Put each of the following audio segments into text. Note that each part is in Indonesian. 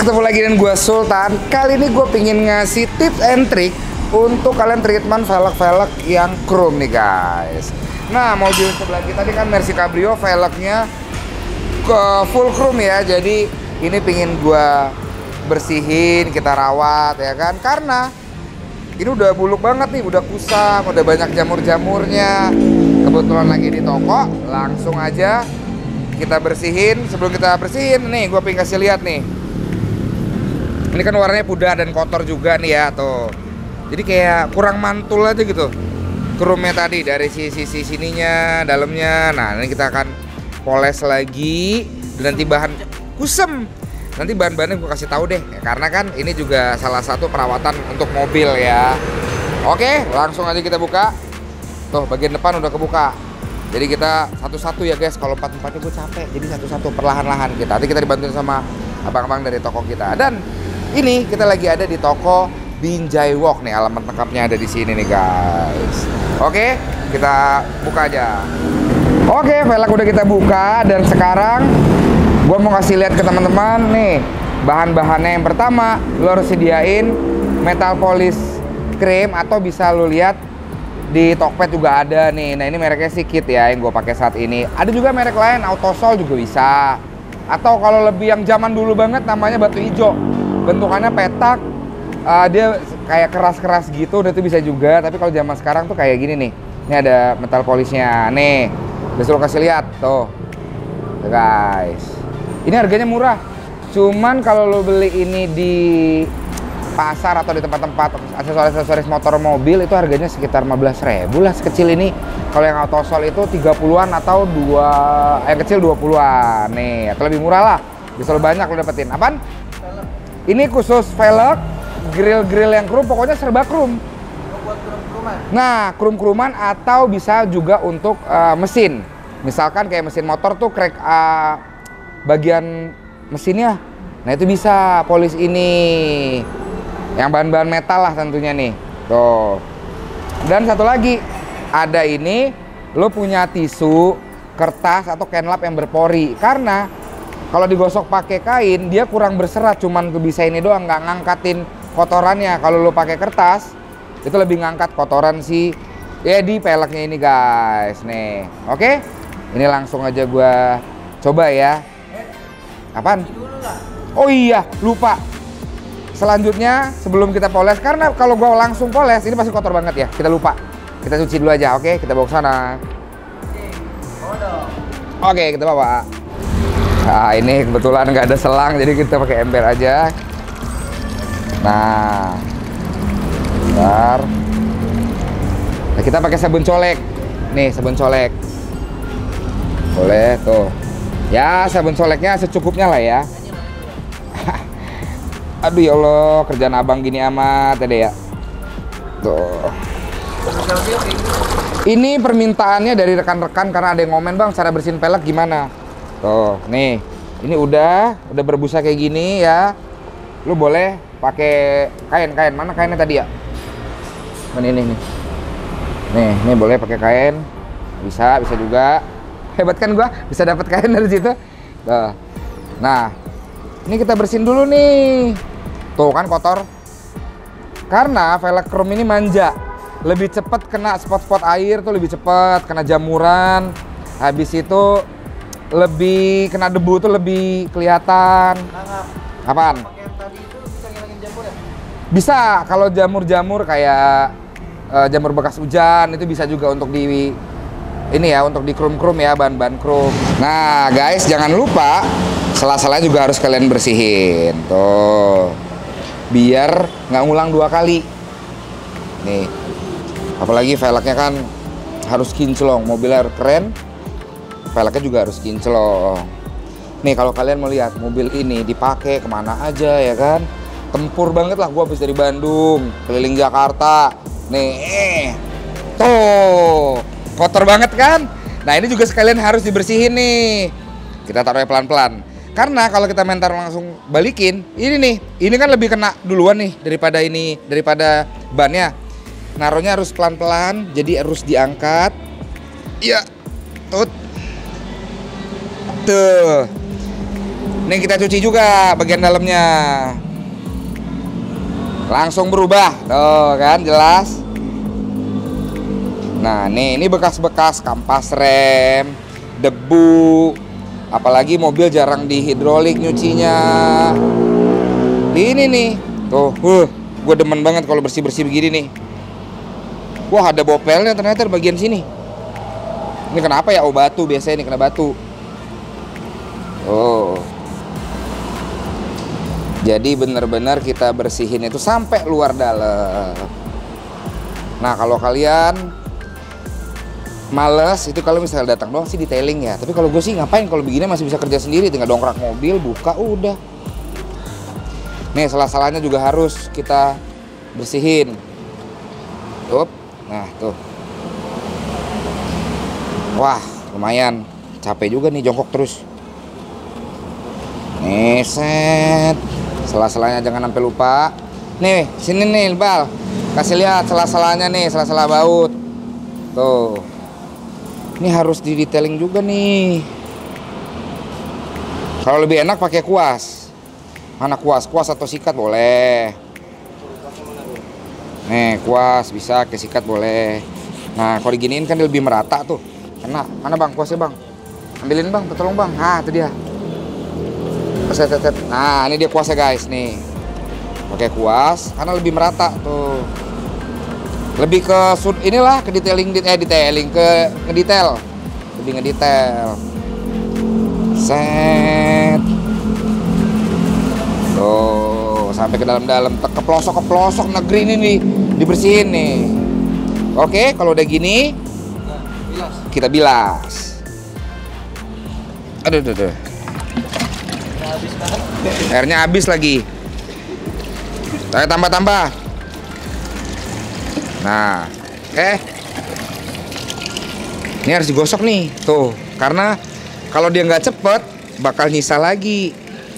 ketemu lagi dengan gue Sultan. Kali ini gue pingin ngasih tips and trick untuk kalian treatment velg-velg yang chrome nih guys. Nah, mobil sebelah kita tadi kan Mercy Cabrio, velgnya ke full chrome ya. Jadi ini pingin gue bersihin, kita rawat ya kan. Karena ini udah buluk banget nih, udah kusam, udah banyak jamur-jamurnya. Kebetulan lagi di toko, langsung aja kita bersihin. Sebelum kita bersihin, nih gue pengen kasih lihat nih. Ini kan warnanya pudar dan kotor juga nih ya, tuh. Jadi kayak kurang mantul aja gitu chrome-nya tadi dari sisi sininya, dalamnya. Nah, ini kita akan poles lagi. Dan nanti bahan kusem. Nanti bahan-bahannya gue kasih tahu deh, ya, karena kan ini juga salah satu perawatan untuk mobil ya. Oke, langsung aja kita buka. Tuh, bagian depan udah kebuka. Jadi kita satu-satu ya guys. Kalau empat-empatnya gue capek, jadi satu-satu perlahan-lahan kita. Nanti kita dibantuin sama abang-abang dari toko kita. Dan ini kita lagi ada di toko Binjai Wok nih, alamat lengkapnya ada di sini nih guys. Oke, kita buka aja. Oke, velg udah kita buka dan sekarang gue mau kasih lihat ke teman-teman nih bahan-bahannya. Yang pertama, lo harus sediain metal polish cream atau bisa lo lihat di Tokped juga ada nih. Nah, ini mereknya sih Kit ya yang gue pakai saat ini. Ada juga merek lain, Autosol juga bisa. Atau kalau lebih yang zaman dulu banget namanya batu hijau. Bentukannya petak, dia kayak keras-keras gitu, udah itu bisa juga. Tapi kalau zaman sekarang tuh kayak gini nih. Ini ada metal polishnya, nih. Bisa lo kasih lihat tuh, guys. Ini harganya murah. Cuman kalau lo beli ini di pasar atau di tempat-tempat aksesoris motor mobil itu harganya sekitar 15.000 lah sekecil ini. Kalau yang Autosol itu 30-an atau yang kecil 20-an. Nih, atau lebih murah lah. Bisa lo banyak lo dapetin. Apaan? Ini khusus velg, grill-grill yang chrome, pokoknya serba chrome. Buat chrome-chromean. Nah, chrome-chromean atau bisa juga untuk mesin. Misalkan kayak mesin motor tuh crack bagian mesinnya. Nah, itu bisa polish ini. Yang bahan-bahan metal lah tentunya nih. Tuh. Dan satu lagi, ada ini, lo punya tisu, kertas atau canlap yang berpori. Karena kalau digosok pakai kain, dia kurang berserat, cuman bisa ini doang, nggak ngangkatin kotorannya. Kalau lo pakai kertas, itu lebih ngangkat kotoran si ya di peleknya ini guys. Nih, oke? Ini langsung aja gua coba ya. Apaan? Oh iya, lupa. Selanjutnya sebelum kita poles, karena kalau gua langsung poles ini pasti kotor banget ya. Kita lupa. Kita cuci dulu aja, oke? Kita bawa ke sana. Oke, kita bawa. Nah, ini kebetulan nggak ada selang, jadi kita pakai ember aja. Nah, bentar. Nah, kita pakai sabun colek. Nih, sabun colek. Boleh tuh. Ya, sabun coleknya secukupnya lah ya. Aduh ya Allah, kerjaan abang gini amat ya. Tuh. Ini permintaannya dari rekan-rekan karena ada yang ngomen, "Bang, cara bersihin pelek gimana?" Tuh, nih. Ini udah berbusa kayak gini ya. Lu boleh pakai kain. Mana kainnya tadi ya? Mana ini nih. Nih boleh pakai kain. Bisa juga. Hebat kan gua bisa dapat kain dari situ. Tuh. Nah, ini kita bersihin dulu nih. Tuh kan kotor. Karena velg chrome ini manja. Lebih cepat kena spot-spot air tuh, lebih cepat kena jamuran. Habis itu lebih kena debu tuh lebih kelihatan. Apaan? Pakaian tadi itu bisa ngilangin jamur ya? Bisa, kalau jamur-jamur kayak jamur bekas hujan itu bisa juga untuk di ini ya, untuk di chrome-chrome ya, bahan-bahan chrome. Nah guys, jangan lupa sela-sela juga harus kalian bersihin tuh, biar nggak ngulang 2 kali. Nih, apalagi velgnya kan harus kinclong, mobilnya keren. Velgnya juga harus kinclong. Nih kalau kalian mau lihat mobil ini dipakai kemana aja ya kan, tempur banget lah. Gua habis dari Bandung keliling Jakarta. Nih, tuh kotor banget kan. Nah ini juga sekalian harus dibersihin nih. Kita taruhnya pelan-pelan. Karena kalau kita mentar langsung balikin, ini kan lebih kena duluan nih daripada bannya. Naruhnya harus pelan-pelan, jadi harus diangkat. Iya, tuh. Nih kita cuci juga bagian dalamnya. Langsung berubah. Tuh kan jelas. Nah, ini bekas-bekas kampas rem, debu. Apalagi mobil jarang dihidrolik nyucinya. Ini nih. Tuh, gue demen banget kalau bersih-bersih begini nih. Wah, ada bopelnya ternyata di bagian sini. Ini kenapa ya? Oh, batu biasanya ini kena batu. Oh. Jadi benar-benar kita bersihin itu sampai luar dalam. Nah, kalau kalian males itu kalau misalnya datang doang sih detailing ya. Tapi kalau gue sih ngapain kalau begini masih bisa kerja sendiri, tinggal dongkrak mobil, buka udah. Nih, salah-salahnya juga harus kita bersihin. Tuh. Nah, tuh. Wah, lumayan. Capek juga nih jongkok terus. Nih, set. Salah-salahnya jangan sampai lupa. Nih, sini nih, Bal. Kasih lihat salah-salahnya nih, salah-salah baut. Tuh. Ini harus di detailing juga nih. Kalau lebih enak pakai kuas. Mana kuas? Kuas atau sikat boleh. Nih, kuas bisa, ke sikat boleh. Nah, kalau diginiin kan dia lebih merata tuh. Kena. Mana Bang kuasnya, Bang? Ambilin Bang, tolong Bang. Nah, itu dia. Nah, ini dia kuasnya guys nih. Pakai kuas karena lebih merata tuh. Lebih ke inilah ke detailing ke ngedetail. Lebih ngedetail. Set. Tuh, sampai ke dalam-dalam, ke pelosok negeri ini nih dibersihin nih. Oke, kalau udah gini kita bilas. Aduh. Airnya habis lagi. Saya tambah. Nah, ini harus digosok nih, tuh. Karena kalau dia nggak cepet, bakal nyisa lagi.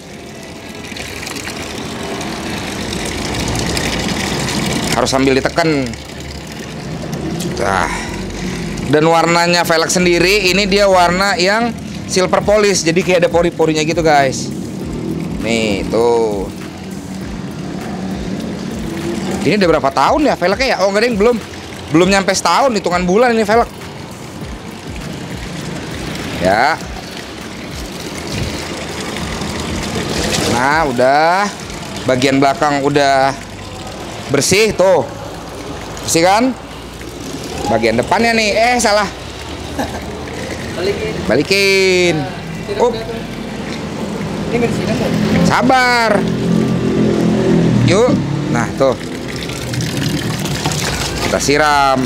Harus sambil ditekan. Nah. Dan warnanya velg sendiri, ini dia warna yang silver polish, jadi kayak ada pori-porinya gitu guys. Nih tuh. Ini udah berapa tahun ya velgnya ya? Oh enggak deh, belum nyampe setahun, hitungan bulan ini velg. Ya. Nah udah, bagian belakang udah bersih tuh. Bersih kan? Bagian depannya nih, salah. Balikin. Ini bensinnya tuh. Sabar. Yuk. Nah, tuh. Kita siram.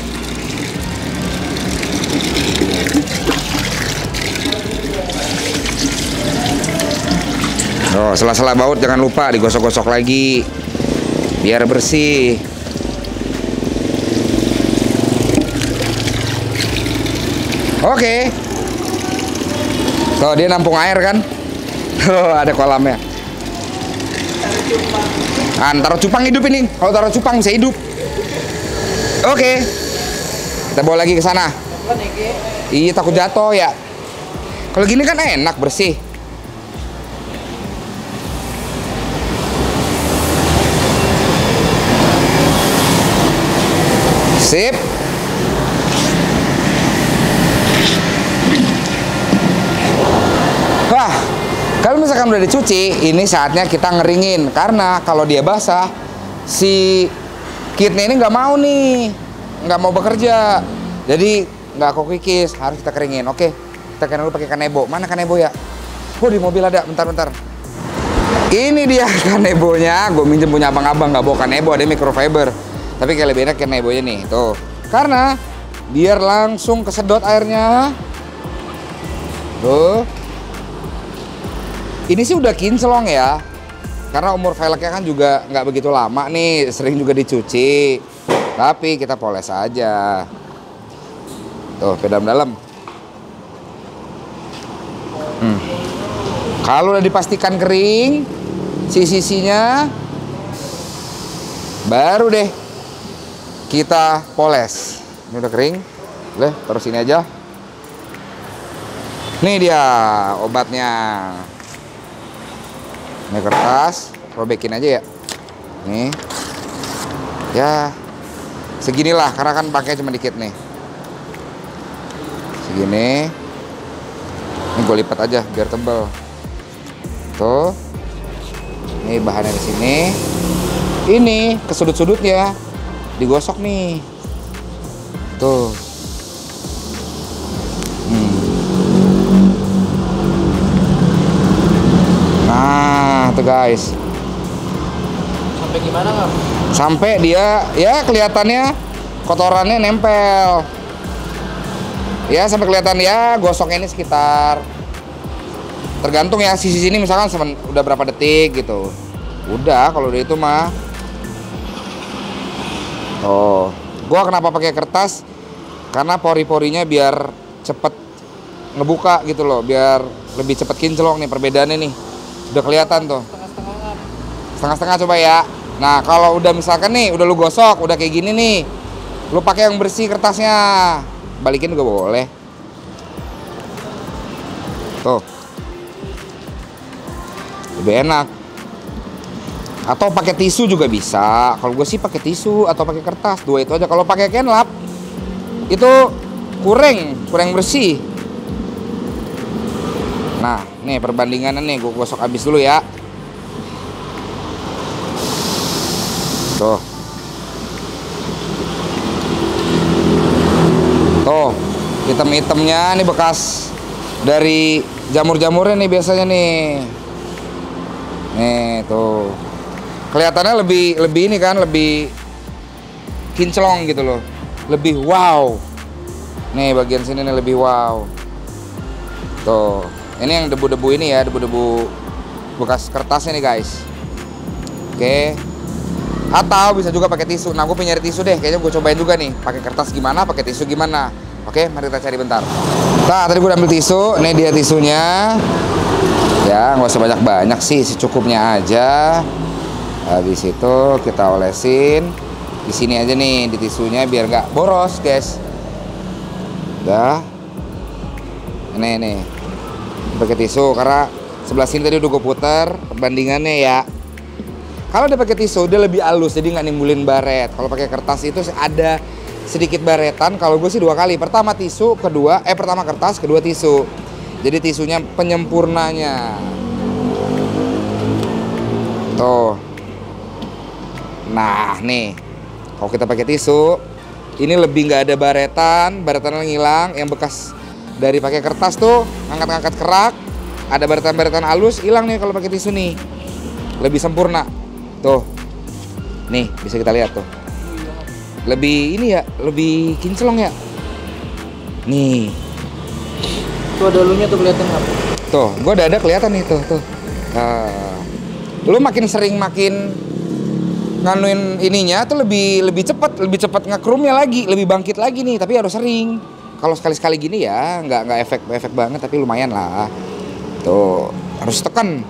Oh, sela-sela baut jangan lupa digosok-gosok lagi. Biar bersih. Oke. Tuh, dia nampung air kan? Oh, ada kolamnya. Taruh cupang hidup ini. Kalau taruh cupang bisa hidup. Oke. Kita bawa lagi ke sana. Iya, takut jatuh ya. Kalau gini kan enak bersih. Sip. Wah, kalau misalkan udah dicuci, ini saatnya kita ngeringin. Karena kalau dia basah, si kitnya ini nggak mau nih, nggak mau bekerja. Jadi nggak kikis, harus kita keringin. Oke, kita keringin dulu pakai kanebo. Mana kanebo ya? Oh, di mobil ada. Bentar. Ini dia kanebonya. Gue minjem punya abang-abang, nggak bawa kanebo, ada microfiber. Tapi kayak lebih enak kanebonya nih, tuh. Karena biar langsung kesedot airnya. Tuh. Ini sih udah kinclong ya, karena umur velgnya kan juga nggak begitu lama nih, sering juga dicuci. Tapi kita poles aja. Tuh, ke dalam-dalam. Kalau udah dipastikan kering, sisi-sisinya, baru deh kita poles. Ini udah kering, boleh taruh sini aja. Nih dia obatnya. Ini kertas, robekin aja ya. Nih. Ya. Seginilah karena kan pakai cuma dikit nih. Segini. Ini gue lipat aja biar tebel. Tuh. Ini bahannya di sini. Ini ke sudut-sudutnya digosok nih. Tuh. Nah, tuh guys. Sampai gimana nggak? Sampai dia ya kelihatannya kotorannya nempel. Ya sampai kelihatan ya gosoknya ini sekitar tergantung ya sisi sini misalkan udah berapa detik gitu. Udah kalau udah itu mah. Oh, gua kenapa pakai kertas? Karena pori-porinya biar cepet ngebuka gitu loh, biar lebih cepet kinclong nih perbedaannya nih. Udah kelihatan tuh. Setengah-setengah coba ya. Nah, kalau udah misalkan nih, udah lu gosok, udah kayak gini nih. Lu pakai yang bersih kertasnya. Balikin juga boleh. Tuh. Lebih enak. Atau pakai tisu juga bisa. Kalau gue sih pakai tisu atau pakai kertas, dua itu aja. Kalau pakai Kenlap itu kurang bersih. Nah, nih perbandingannya nih, gue gosok habis dulu ya. Tuh. Tuh, hitam-hitamnya nih bekas dari jamur-jamurnya nih biasanya nih. Nih, tuh. Kelihatannya lebih ini kan, lebih kinclong gitu loh. Lebih wow. Nih bagian sini nih lebih wow. Tuh. Ini yang debu-debu ini ya, debu-debu bekas kertasnya nih guys. Oke. Atau bisa juga pakai tisu. Nah, gue pengen nyari tisu deh. Kayaknya gue cobain juga nih. Pakai kertas gimana, pakai tisu gimana. Oke, mari kita cari bentar. Nah, tadi gue udah ambil tisu. Ini dia tisunya. Ya, nggak usah banyak-banyak sih, secukupnya aja. Habis itu kita olesin di sini aja nih di tisunya biar nggak boros, guys. Udah. Ini. Pakai tisu karena sebelah sini tadi udah gue putar perbandingannya ya. Kalau udah pakai tisu dia lebih halus jadi nggak nimbulin baret. Kalau pakai kertas itu ada sedikit baretan. Kalau gue sih dua kali. Pertama tisu, pertama kertas, kedua tisu. Jadi tisunya penyempurnanya. Tuh. Nah nih, kalau kita pakai tisu ini lebih nggak ada baretan hilang. Yang bekas dari pakai kertas tuh ngangkat-ngangkat kerak, ada baretan-baretan halus hilang nih kalau pakai tisu nih, lebih sempurna. Tuh, nih bisa kita lihat tuh, lebih ini ya, lebih kinclong ya. Nih, Tuh ada lunya tuh kelihatan nggak? tuh, gua udah ada kelihatan nih tuh. Lu makin sering makin nganuin ininya tuh lebih cepat ngekrumnya lagi, lebih bangkit lagi nih. Tapi harus sering. Kalau sekali-sekali gini ya nggak efek banget, tapi lumayan lah. Tuh harus tekan.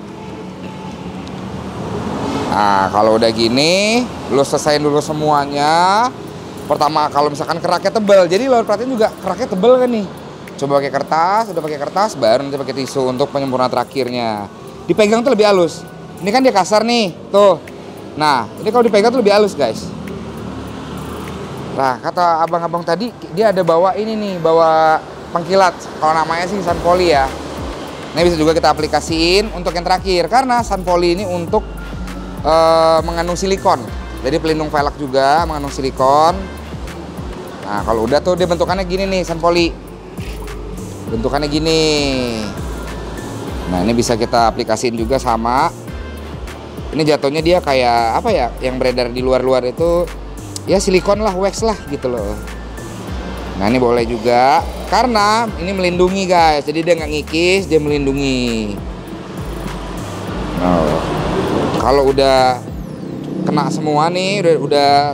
Nah kalau udah gini, lu selesaiin dulu semuanya. Pertama kalau misalkan keraknya tebal, jadi lo perhatiin juga keraknya tebal kan nih. Coba pakai kertas, udah pakai kertas, baru nanti pakai tisu untuk penyempurnaan terakhirnya. Dipegang tuh lebih halus. Ini kan dia kasar nih, tuh. Nah ini kalau dipegang tuh lebih halus guys. Nah, kata abang-abang tadi dia ada bawa ini nih, bawa pengkilat. Kalau namanya sih Sunpoly ya. Ini bisa juga kita aplikasiin untuk yang terakhir karena Sunpoly ini untuk mengandung silikon. Jadi pelindung velg juga mengandung silikon. Nah, kalau udah tuh dia bentukannya gini nih Sunpoly. Bentukannya gini. Nah, ini bisa kita aplikasiin juga sama. Ini jatuhnya dia kayak apa ya? Yang beredar di luar-luar itu ya silikon lah, wax lah gitu loh. Nah ini boleh juga karena ini melindungi guys, jadi dia nggak ngikis, dia melindungi. Nah, kalau udah kena semua nih, udah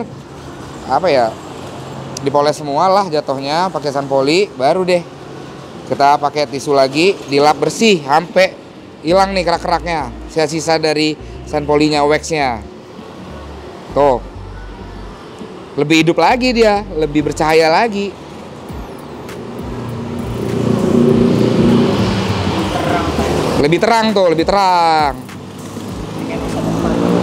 dipoles semua lah jatuhnya pakai Sunpoly, baru deh kita pakai tisu lagi, dilap bersih sampai hilang nih kerak-keraknya, sisa-sisa dari Sunpoly-nya, waxnya. Tuh. Lebih hidup lagi dia, lebih bercahaya lagi. Lebih terang tuh, lebih terang.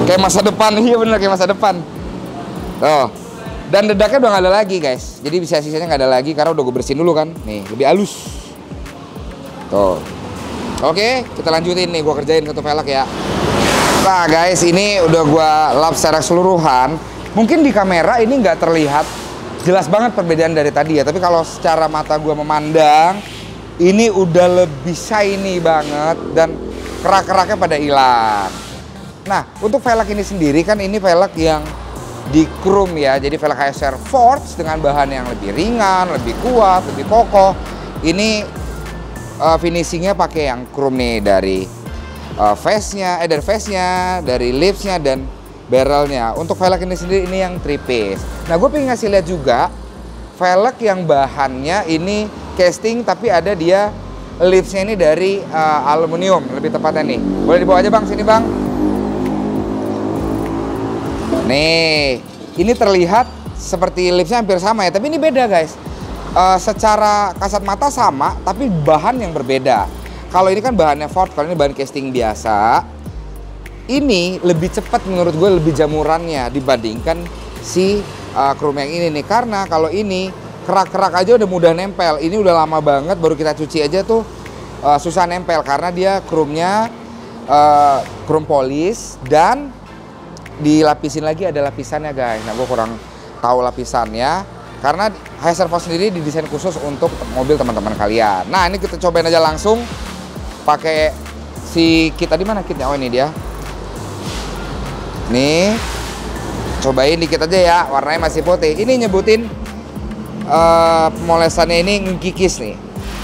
Kayak masa depan, iya bener kayak masa depan. Tuh. Dan dedaknya udah nggak ada lagi guys. Jadi bisa sisanya nggak ada lagi karena udah gue bersihin dulu kan. Nih lebih halus. Tuh. Oke, kita lanjutin nih. Gue kerjain satu velg ya. Nah guys, ini udah gue lap secara keseluruhan. Mungkin di kamera ini nggak terlihat jelas banget perbedaan dari tadi ya. Tapi kalau secara mata gue memandang, ini udah lebih shiny banget dan kerak-keraknya pada hilang. Nah, untuk velg ini sendiri kan ini velg yang di chrome ya. Jadi velg HSR Forged dengan bahan yang lebih ringan, lebih kuat, lebih kokoh. Ini finishingnya pakai yang chrome nih dari face-nya, dari lips-nya dan barrelnya. Untuk velg ini sendiri ini yang 3 piece. Nah, gue pengen ngasih lihat juga velg yang bahannya ini casting tapi ada dia lips-nya ini dari aluminium lebih tepatnya nih. Boleh dibawa aja bang, sini bang. Nih, ini terlihat seperti lipsnya hampir sama ya, tapi ini beda guys. Secara kasat mata sama, tapi bahan yang berbeda. Kalau ini kan bahannya Ford, kalau ini bahan casting biasa. Ini lebih cepat menurut gue, lebih jamurannya dibandingkan si chrome yang ini nih. Karena kalau ini kerak-kerak aja udah mudah nempel. Ini udah lama banget, baru kita cuci aja tuh susah nempel karena dia chrome-nya chrome polish dan dilapisin lagi ada lapisannya guys. Nah gue kurang tahu lapisannya karena HSR Forged sendiri didesain khusus untuk mobil teman-teman kalian. Nah ini kita cobain aja langsung pakai si kit. Tadi mana kitnya? Oh ini dia. Nih cobain dikit aja ya, warnanya masih putih. Ini nyebutin pemolesannya ini ngkikis nih,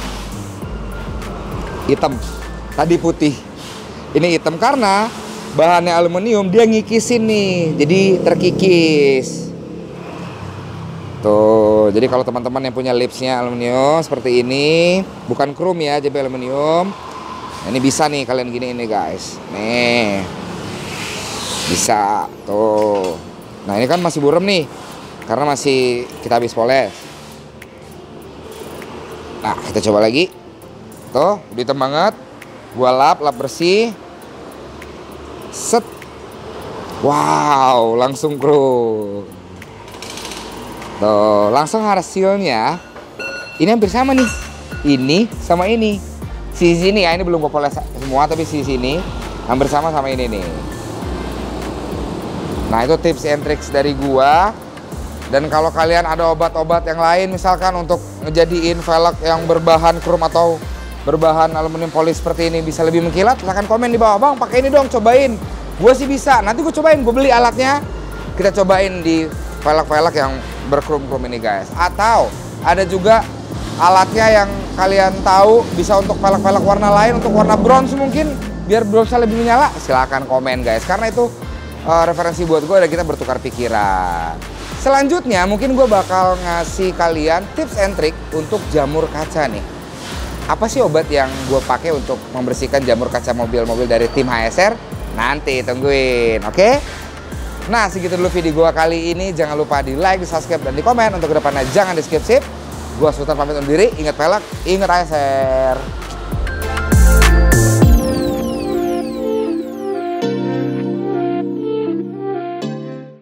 hitam. Tadi putih, ini hitam karena bahannya aluminium, dia ngikisin nih, jadi terkikis. Tuh, jadi kalau teman-teman yang punya lipsnya aluminium seperti ini, bukan chrome ya, jadi aluminium. Nah, ini bisa nih kalian gini ini guys. Nih, bisa. Tuh. Nah ini kan masih burem nih, karena masih kita habis poles. Nah kita coba lagi. Tuh, udah hitam banget. Gua lap bersih. Set. Wow, langsung chrome. Tuh, langsung hasilnya ini hampir sama nih. Ini sama ini. Sisi sini ya, ini belum gue poles semua tapi sisi sini hampir sama ini nih. Nah, itu tips and tricks dari gua. Dan kalau kalian ada obat-obat yang lain misalkan untuk ngejadiin velg yang berbahan chrome atau berbahan aluminium polish seperti ini bisa lebih mengkilat, silahkan komen di bawah. Bang, pakai ini dong, cobain. Gue sih bisa, nanti gue cobain, gue beli alatnya. Kita cobain di velg-velg yang berchrome-chrome ini guys. Atau ada juga alatnya yang kalian tahu bisa untuk velg-velg warna lain, untuk warna bronze mungkin, biar bronze-nya lebih menyala. Silahkan komen guys, karena itu referensi buat gue dan kita bertukar pikiran. Selanjutnya mungkin gue bakal ngasih kalian tips and trick untuk jamur kaca nih. Apa sih obat yang gue pakai untuk membersihkan jamur kaca mobil-mobil dari tim HSR? Nanti tungguin, oke? Nah, segitu dulu video gue kali ini. Jangan lupa di like, di subscribe, dan di komen. Untuk kedepannya jangan di skip-skip. Gue Sultan pamit undur diri. Ingat velg, ingat HSR.